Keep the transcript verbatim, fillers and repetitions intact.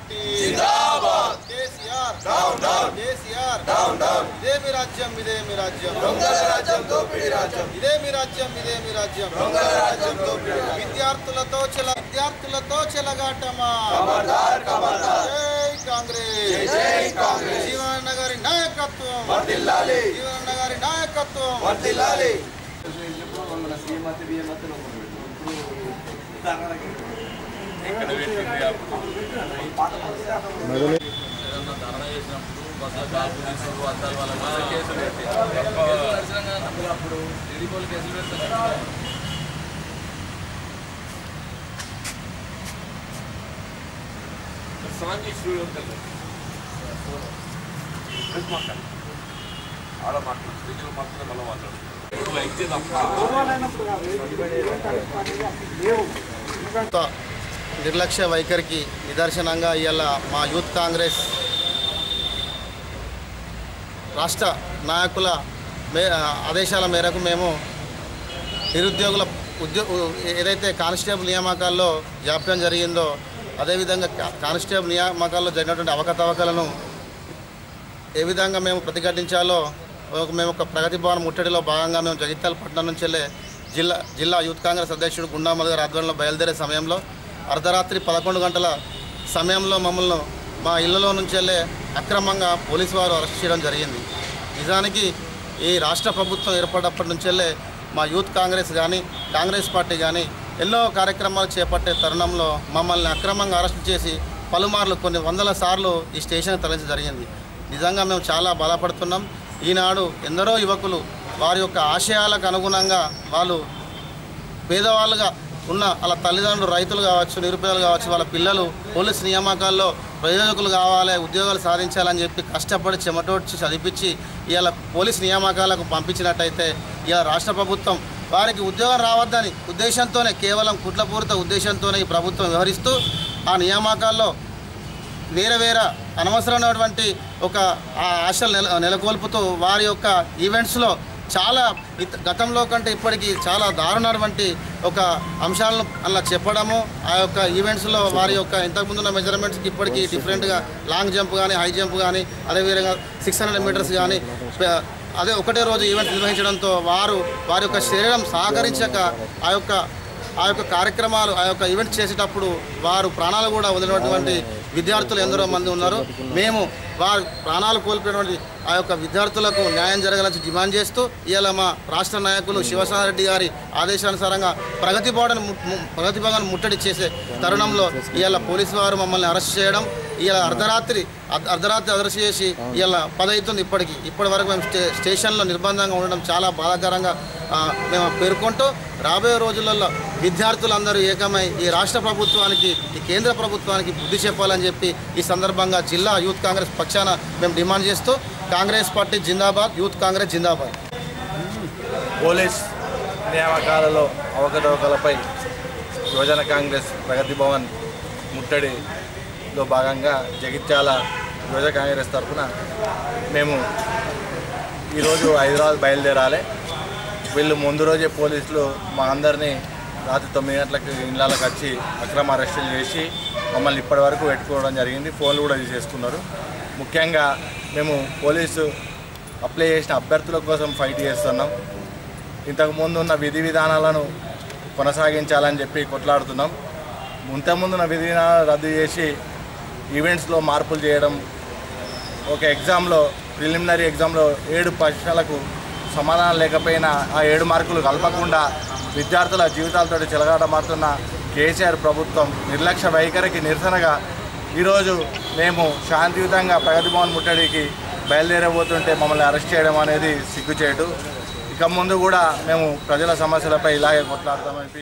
Party జిందాబాద్ KCR down down KCR down down ఇదే మీ రాజ్యం ఇదే మీ రాజ్యం దొంగల రాజ్యం దోపిడీ రాజ్యం ఇదే మీ రాజ్యం ఇదే మీ రాజ్యం దొంగల రాజ్యం దోపిడీ విద్యార్థులతో చెల విద్యార్థులతో చెలగాటమా ఖబర్దార్ ఖబర్దార్ జై కాంగ్రెస్ జై కాంగ్రెస్ జీవనన్న గారి నాయకత్వం వర్ధిల్లాలి జీవనన్న గారి నాయకత్వం వర్ధిల్లాలి సాంఘిక స్టూడియో ఉంటుంది ఆడ మాట్లాడు స్టేజ్లో మాట్లాడితే మళ్ళీ మాట్లాడు నిర్లక్ష్య వైఖరికి నిదర్శనంగా ఇవాళ మా యూత్ కాంగ్రెస్ రాష్ట్ర నాయకుల మే ఆదేశాల మేరకు మేము నిరుద్యోగుల ఉద్యో ఏదైతే కానిస్టేబుల్ నియామకాల్లో జాప్యం జరిగిందో అదేవిధంగా కానిస్టేబుల్ నియామకాల్లో జరిగినటువంటి అవకతవకలను ఏ విధంగా మేము ప్రతిఘటించాలో మేము ఒక ప్రగతి భవన్ ముట్టడిలో భాగంగా మేము జగిత్యాల పట్టణం నుంచి వెళ్ళే జిల్లా జిల్లా యూత్ కాంగ్రెస్ అధ్యక్షుడు గుండామల్ గారి ఆధ్వర్యంలో బయలుదేరే సమయంలో అర్ధరాత్రి పదకొండు గంటల సమయంలో మమ్మల్ని మా ఇళ్లలో నుంచి వెళ్ళే అక్రమంగా పోలీసు వారు అరెస్ట్ చేయడం జరిగింది. నిజానికి ఈ రాష్ట్ర ప్రభుత్వం ఏర్పడినప్పటి నుంచి వెళ్ళే మా యూత్ కాంగ్రెస్ కానీ కాంగ్రెస్ పార్టీ కానీ ఎన్నో కార్యక్రమాలు చేపట్టే తరుణంలో మమ్మల్ని అక్రమంగా అరెస్ట్ చేసి పలుమార్లు కొన్ని వందల సార్లు ఈ స్టేషన్ తరలించడం జరిగింది. నిజంగా మేము చాలా బాధపడుతున్నాం. ఈనాడు ఎందరో యువకులు వారి యొక్క ఆశయాలకు అనుగుణంగా వాళ్ళు పేదవాళ్ళుగా ఉన్న వాళ్ళ తల్లిదండ్రులు రైతులు కావచ్చు, నిరుపేదలు కావచ్చు, వాళ్ళ పిల్లలు పోలీసు నియామకాల్లో ప్రయోజకులు కావాలి, ఉద్యోగాలు సాధించాలని చెప్పి కష్టపడి చెమటోడ్చి చదివించి ఇవాళ పోలీసు నియామకాలకు పంపించినట్టయితే ఇవాళ రాష్ట్ర ప్రభుత్వం వారికి ఉద్యోగం రావద్దని ఉద్దేశంతోనే కేవలం కుట్లపూరిత ఉద్దేశంతోనే ఈ ప్రభుత్వం వ్యవహరిస్తూ ఆ నియామకాల్లో వేరే వేరే అనవసరమైనటువంటి ఒక ఆశలు నెల నెలకొల్పుతూ వారి యొక్క ఈవెంట్స్లో చాలా గతంలో కంటే ఇప్పటికీ చాలా దారుణమైనటువంటి ఒక అంశాలను అలా చెప్పడము, ఆ యొక్క ఈవెంట్స్లో వారి యొక్క ఇంతకుముందున్న మెజర్మెంట్స్కి ఇప్పటికీ డిఫరెంట్గా లాంగ్ జంప్ కానీ హై జంప్ కానీ అదేవిధంగా సిక్స్ హండ్రెడ్ మీటర్స్ కానీ అదే ఒకటే రోజు ఈవెంట్ నిర్వహించడంతో వారు వారి యొక్క శరీరం సహకరించక ఆ యొక్క ఆ యొక్క కార్యక్రమాలు ఆ యొక్క ఈవెంట్ చేసేటప్పుడు వారు ప్రాణాలు కూడా వదిలినటువంటి విద్యార్థులు ఎందరో మంది ఉన్నారు. మేము వారు ప్రాణాలు కోల్పోయినటువంటి ఆ యొక్క విద్యార్థులకు న్యాయం జరగాలని డిమాండ్ చేస్తూ ఇవాళ మా రాష్ట్ర నాయకులు శివసారెడ్డి గారి ఆదేశానుసారంగా ప్రగతి భవన్ ప్రగతి భవన్ ముట్టడి చేసే తరుణంలో ఇవాళ పోలీసు వారు మమ్మల్ని అరెస్ట్ చేయడం, ఇవాళ అర్ధరాత్రి అర్ధరాత్రి అరెస్ట్ చేసి ఇవాళ పదవుతుంది ఇప్పటికి ఇప్పటి వరకు మేము స్టే స్టేషన్లో నిర్బంధంగా ఉండడం చాలా బాధాకరంగా మేము పేర్కొంటూ రాబోయే రోజులలో విద్యార్థులందరూ ఏకమై ఈ రాష్ట్ర ప్రభుత్వానికి ఈ కేంద్ర ప్రభుత్వానికి బుద్ధి చెప్పాలని చెప్పి ఈ సందర్భంగా జిల్లా యూత్ కాంగ్రెస్ పక్షాన మేము డిమాండ్ చేస్తూ కాంగ్రెస్ పార్టీ జిందాబాద్, యూత్ కాంగ్రెస్ జిందాబాద్. పోలీస్ నియామకాలలో అవకతవకలపై యువజన కాంగ్రెస్ ప్రగతి భవన్ ముట్టడిలో భాగంగా జగిత్యాల యువజన కాంగ్రెస్ తరఫున మేము ఈరోజు హైదరాబాద్ బయలుదేరాలి. వీళ్ళు ముందు రోజే పోలీసులు మా అందరినీ రాత్రి తొమ్మిది గంటలకు ఇళ్ళకి వచ్చి అక్రమ అరెస్టులు చేసి మమ్మల్ని ఇప్పటి వరకు పెట్టుకోవడం జరిగింది. ఫోన్లు కూడా తీసేసుకున్నారు. ముఖ్యంగా మేము పోలీసు అప్లై చేసిన అభ్యర్థుల కోసం ఫైట్ చేస్తున్నాం. ఇంతకుముందు ఉన్న విధి విధానాలను కొనసాగించాలని చెప్పి కొట్లాడుతున్నాం. ఇంతకుముందున్న విధి విధానాలు రద్దు చేసి ఈవెంట్స్లో మార్పులు చేయడం, ఒక ఎగ్జామ్లో ప్రిలిమినరీ ఎగ్జామ్లో ఏడు ప్రశ్నలకు సమాధానం లేకపోయినా ఆ ఏడు మార్కులు కలపకుండా విద్యార్థుల జీవితాలతో చెలగాటమాడుతున్న కేసీఆర్ ప్రభుత్వం నిర్లక్ష్య వైఖరికి నిరసనగా ఈరోజు మేము శాంతియుతంగా ప్రగతి భవన్ ముట్టడికి బయలుదేరబోతుంటే మమ్మల్ని అరెస్ట్ చేయడం అనేది సిగ్గుచేటు. ఇక ముందు కూడా మేము ప్రజల సమస్యలపై ఇలాగే కొట్లాడతామని